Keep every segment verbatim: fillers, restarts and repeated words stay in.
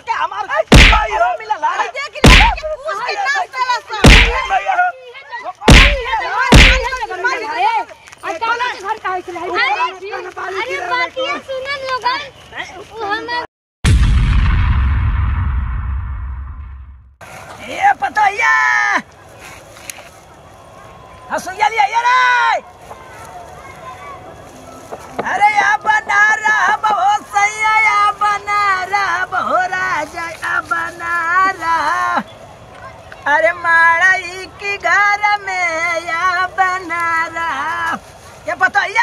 के हमार भाई हो मिला ला देख ले पूछ के नाच चला सब आज काला घर का है अरे बाकी सुनन लोगन वो हम ये पता है हसुया लिया ये रे अरे या बना रहा बहुत सही है या बना रहा बहुत राजा या बना रहा अरे माड़ाई की घर में या बना रहा क्या पता है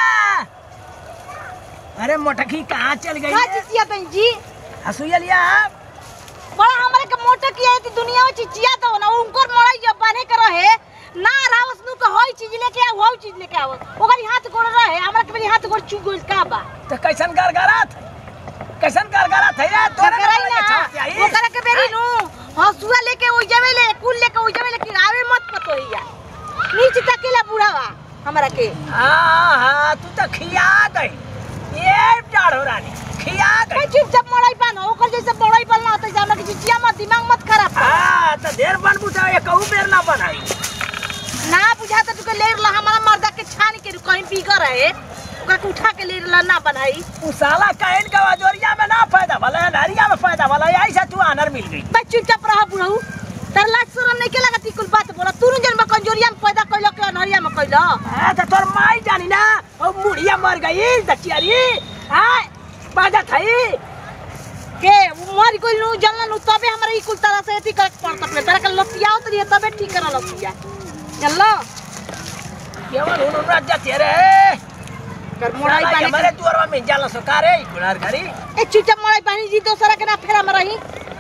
अरे मोटकी कहाँ चल गई का चिचिया तन जी हसुया लिया बड़ा हमारे के मोटकी है ती दुनिया में चिचिया तो ना उनको मोड़ाई जब बने कर रहे ना रावस नु के होई चीज लेके आ वो चीज लेके आओ ओकरी हाथ गोड़ रहे हमरा के हाथ गोड़ चू गोल का बा तो कैसन गरगरात कैसन गरगरात है यार तोरे कराई ना ओकरा के बेरी नु हसुआ लेके ओइ जावे ले कुल लेके ओइ जावे ले कि आवे मत पतो हिया नीचे तकेला बुढ़ावा हमरा के हां हां तू तो खिया गई ये डाढ़ो रानी खिया गई चुप जब मोड़ाई पान ओकर जैसे मोड़ाई पान ना तो जाना कि चिचिया मत दिमाग मत खराब हां तो देर बन बुझा ये कहू बेर ना बनाई ना बुझाता तू के लेर ला हमारा मर्दा के छान के कहीं पी कर रहे ओकरा के उठा के लेर ला ना बनाई उ साला कहन का जोरिया में ना फायदा भला नारिया में फायदा भला ऐसा तू आनर मिल गई बस चुपचाप रह बुढ़ऊ तर लाज शरम नहीं के लगती कुल बात बोला तू जन में कंजोरिया में पैदा कइलो के नरिया में कइलो हां तो तोर माई जानी ना ओ मुड़िया मर गई दचियारी हां बाजा थई के मर गइल नु जनला नु तबे हमरा ई कुल तरह से एती कर पड़त अपने तरह के लतियाओ तरी तबे ठीक कर लतिया चलो केवल उन राजा तेरे कर मोड़ाई पानी हमारे दुआरवा में जाला सोकारे गुनार घरी ए चुपचाप मोड़ाई पानी जी दोसरा के ना फेरा में रही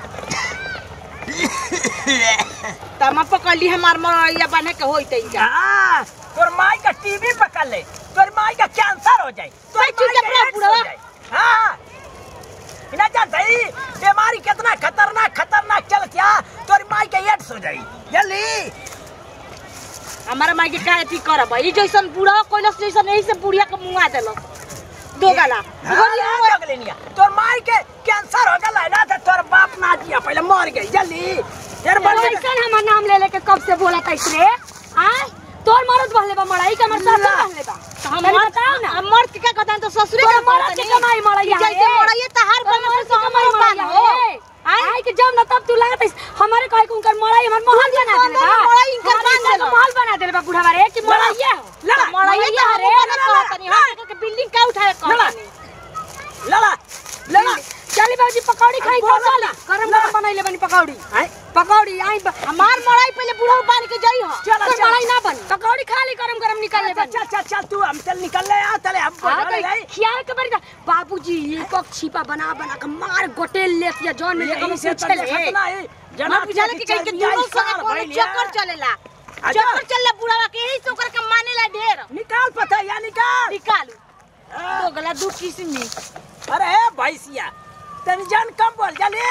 तमा पकड़ हमार मोड़ाइया बने के होई तई जा हां तोर माई का टीबी पकड़ ले तोर माई का कैंसर हो जाए तोर चुपचाप रह बुढ़वा हां बिना जानता ही बीमारी कितना खतरनाक खतरनाक चल क्या तोर माई के एड्स हो जाई जल्दी हमारा माई के का एती करब ई जैसन बूढ़ा कोइलस जैसन यही से बुढ़िया के मुआ देलो दो गला हो गलेनिया तोर माई के कैंसर हो गला ना तो तोर बाप ना दिया पहले मर गई जल्दी फिर बन ऐसन हमर नाम ले लेके कब से बोला तैस रे आ तोर मरद बहले बा मड़ाई का मर ससुर बहले बा हम बताओ ना हम मर्द के कहता तो ससुरे के मरद के कमाई मड़ाई जैसे मड़ाई तहार बनो से हमारे पान हो आई के जब न तब तू लागत हमारे कहे उनकर मड़ाई हमर महल बना देले बा मड़ाई इनकर बांध देले महल बना देले बा बुढ़ावा रे कि मड़ाइया लड़ा मड़ाइया रे ना कहतनी हम के बिल्डिंग का उठाए कहतनी लड़ा लड़ा चली बाबूजी पकौड़ी खाई तो चली गरम गरम बनैले बनी पकौड़ी आई पकौड़ी आई हमार मड़ाई पहले बुढ़ऊ पान के जाई हो चल तो मड़ाई ना बन पकौड़ी खा ली गरम गरम निकाल ले बन चल चल चल तू हम चल निकल ले आ चले हम आ गई खियाए के बड़ी बाबूजी एक एक छिपा बना बना के मार गोटेल लेतिया जौन में ये हम से पूछले खतना है जना बुझाले कि कहीं के दोनों संग कोनो चक्कर चलेला चक्कर चलला बुढ़ावा के यही सोकर के मानेला ढेर निकाल पता या निकाल निकाल तो गला दू किस्म अरे भैंसिया तनी जान कम बोल जल्दी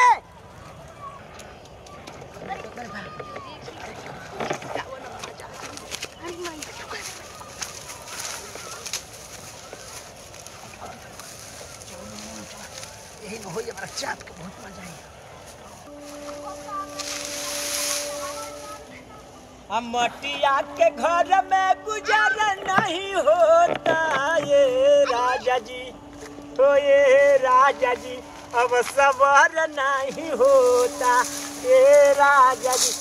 यही हो ये हमारा चाट का बहुत मजा है हम मटिया के घर में गुजारा नहीं होता ये राजा जी हो ये राजा जी अब सबर नहीं होता ये राजा जी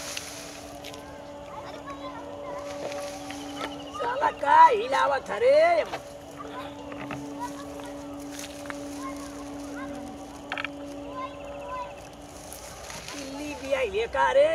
साला का हिलावत रे दिल्ली भी आई लेका रे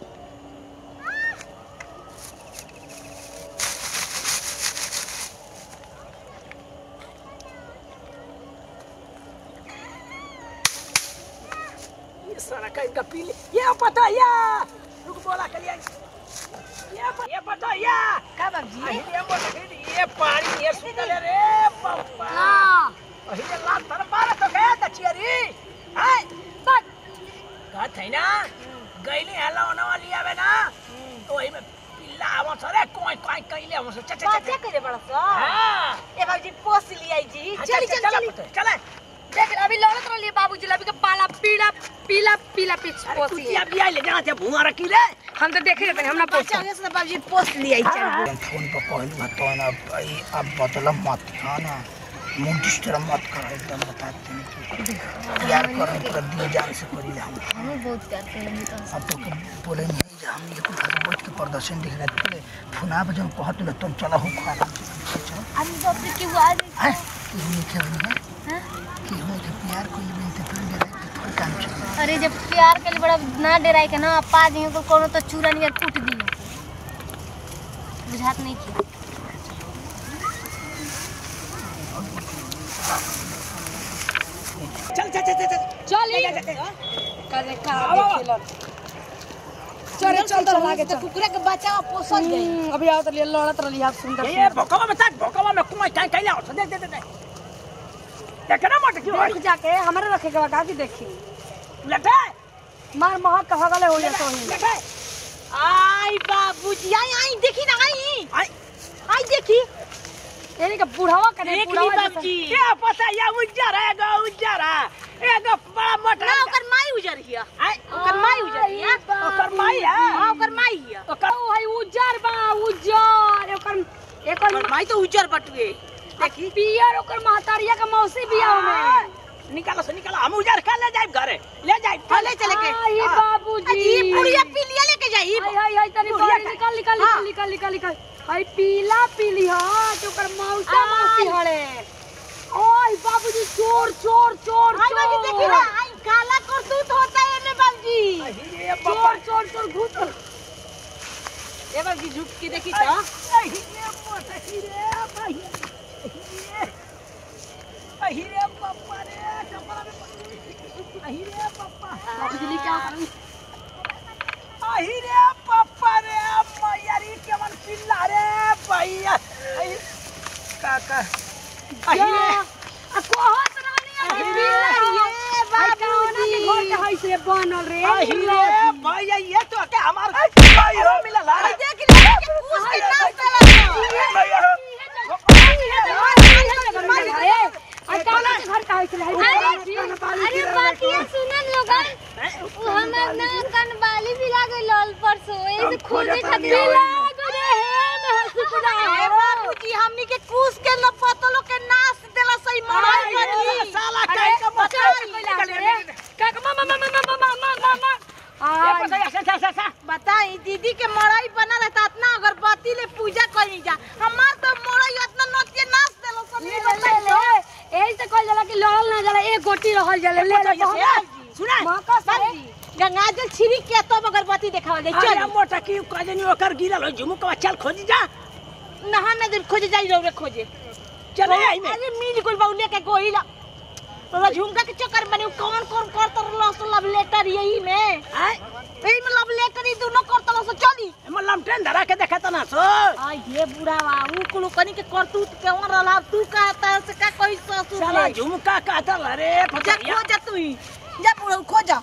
सारा का इनका पीले ये पता या रुक बोला कर लिया ये ये पता या का बाबूजी ये बोला कि ये पानी ये सुतले रे पप्पा हां अही लात तर मार तो गया दचियरी हाय बस का थैना गईली हला होने वाली आवे ना तो वही में पिल्ला आवा सरे कोई कोई कइले हम से चच बात करे बड़ा सा हां ए बाबूजी पोस लिया जी चल चल चल चल देख अभी लड़त रहली बाबूजी अभी के पाला पीड़ा पीला पीला पिच पोसी कुतिया बिया ले जहां से भुआ रखी रे हम तो देखे रहते हम ना पोस बच्चा से बाबूजी पोस्ट लिया ही चल फोन पर कहल बता ना भाई अब बदला मत हां ना मुंह डिस्टर्ब मत कर एकदम बताते हैं प्यार करने पर दिए जान से करी हम हमें बहुत प्यार करेंगे तो अब तो बोले नहीं जा हम ये कुछ बैठ के प्रदर्शन दिख रहा है फोना पे जब कहत ले तुम चला हो खा हम बाप रे की आवाज है कि नहीं खेल है हां कि हो के प्यार कोई भी तो फिर दे थोड़ा काम चल अरे जब प्यार के लिए बड़ा ना डराई के ना पा दी को कोनो तो चूरा नियर फूट दी बुझात नहीं की चल चल चल चल चली करे का देखेला चले चल चल आगे चल कुकुरा के बच्चा पोसल गई अभी आओ तो लड़त रही आप सुंदर ये भोकवा में तक भोकवा में कुमाई काई काई लाओ दे दे दे देख ना मत क्यों देख जाके हमारे रखे के का की देखी लेटे मार महक कहा गले हो जा तो ही लेटे आई बाबूजी आई आई देखी ना आई आई आई देखी एने का बुढ़ावा करे देख ली बुढ़ावा बाबूजी क्या पता या उज्जर है गा उज्जर है एगो बड़ा मोटा ना ओकर माई उजर हिया आई ओकर माई उजर हिया ओकर माई है हां ओकर माई हिया ओकर ओ भाई उज्जर बा उज्जर एकर एकर ओकर माई तो उजर बटुए देखी पियर ओकर महतारिया के मौसी बियाह में निकालो से निकालो हम उजर खा ले जाए घरे ले जाए ले चले के आई बाबूजी अजी पुड़िया पीलिया लेके जाई हाय हाय हाय तनी बुढ़िया बाहर निकाल निकाल निकाल निकाल निकाल निकाल हाय पीला पीली हां तो ओकर मौसा मौसी हड़े ओय बाबूजी चोर चोर चोर आई बाबूजी देखी ना आई काला करतूत होता है में बाबूजी ये चोर चोर चोर भूत ए बाबूजी झुक के देखी तो ये मोटा की रे भाई अहिरे पप्पा रे कपड़ा में अहिरे पप्पा बाबूजी क्या करूं अहिरे पप्पा रे मैयारी केवन पिल्ला रे भैया काका अहिरे आ कोहत रानी अहिरे ये बाबूजी के घर के हाय से बनल रे अहिरे भैया ये तो के हमार भाई हो मिला ला देख ले के पूछ के नाच चला भैया घर का हाय से अरे बातिया सुनन लोगन उ हमर ना कनबाली भी लागे लाल परसो ए खोजे खातिर लागो रे हे में हसुकुदा ए बाबूजी हमनी के कूस के न पतलो के नाच देला सही मराई बनी साला काई का बचा का मामा मामा मामा मामा मामा ये पता ऐसा ऐसा ऐसा बताई दीदी के मराई बना रहता इतना अगरबत्ती ले पूजा करी जा हमार तो मराई इतना नतिया नाच देलो सब ले ले ले एही से कहल जाला कि लड़ल ना जाला एक गोटी रहल जाला ले ले सुना माका से गंगाजल छिरी के तब अगरबत्ती देखावा जाई अरे चल मोटा की कजनी ओकर गिरल हो झुमुकवा चल खोज जा नहा न दे खोजे जाई रे खोजे चले आई में अरे मिल गुल बाउले के गोहिला तोरा झुमका के चक्कर बने कौन कौन करत लस लव लेटर यही में आय एही में लव लेटर ई दोनों करत लस चली मल्लम ट्रेन धरा के देखा तना सो आ ये बुढ़ा बाबू कुलो कनी के करतूत के और रला तू कहता से का कोई ससुर साला है झुमका काटल अरे जा फटरिया खोजा तू ही जा बुढ़ा खोजा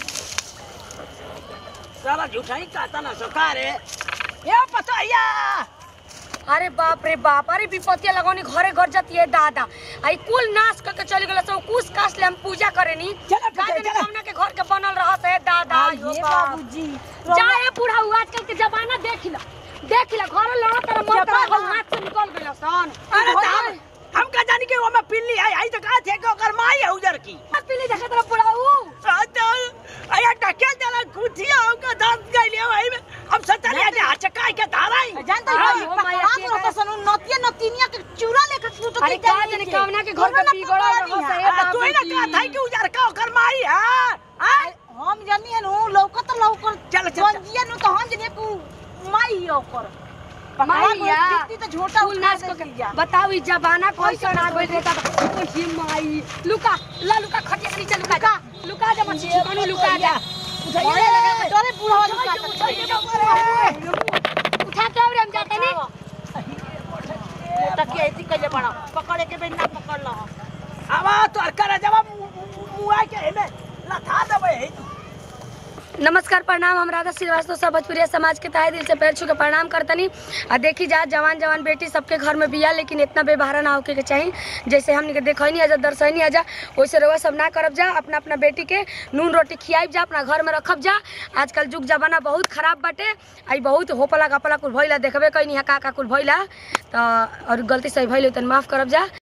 साला झूठाई काटा ना सका रे ये पतैया अरे बाप रे बाप अरे विपत्तिया लगौनी घरे घर जाती है दादा आई कुल नाश करके चली गेल सब कुछ काश ले हम पूजा करेनी चला का चला दिन हमना के घर के बनल रहत है दादा यो ये बाप बाबूजी जाए बूढ़ा हुआ आजकल के जमाना देख ला देख ला घर लड़ा तर मत हाथ से निकल गेल सन अरे दाम हम का जानी के ओमे पिल्ली आई आई तो का थे के ओकर माई है उधर की पीली देखे तर बूढ़ा हु आया टके देला कुथिया ओका दांत गइले भाई में हम सतले के हचकाई के धाराई जानता अरे है हो माया पास के रहता सन नतिया नतिनिया के चूरा लेके टूट अरे का जाने कामना के घर के बिगड़ल रहत है तू ही ना का थाई के उधर का ओकर माई है आय हम जानी है नु लौकत लौकर चल चल गंजिया नु तो हम जने को माई है ओकर माइया कितनी तो झोटा फूल नाच को बताओ ई जमाना कैसन आ गइल रहता ओ ही माई लुका ला लुका खटिया के नीचे लुका जा लुका जा मछली कानू लुका जा उठाइए लगा डरे बूढ़ा लुका उठा के और हम जाते नहीं तकिया ऐसी कइले बड़ा पकड़े के बिना पकड़ ला आवा तो अरकर जब मुआ के हेमे लथा देबे नमस्कार प्रणाम। हम राधा श्रीवास्तव सब भोजपुरिया समाज के तहे दिल से पैर छू के प्रणाम करतनी। आ देखी जा जवान जवान बेटी सबके घर में बिया, लेकिन इतना बेबहारा ना होके के चाहिए। जैसे हमने के देखनी आजा दर्शनी आजा वैसे रउआ सब ना करब जा। अपना अपना बेटी के नून रोटी खियाब जा, अपना घर में रखब जा। आजकल जुग जमाना बहुत खराब बाटे। आई बहुत होपला गपला कुल भइला देखबे कहीं का का कुल भइला तो और गलती सही भइल तो माफ करब जा।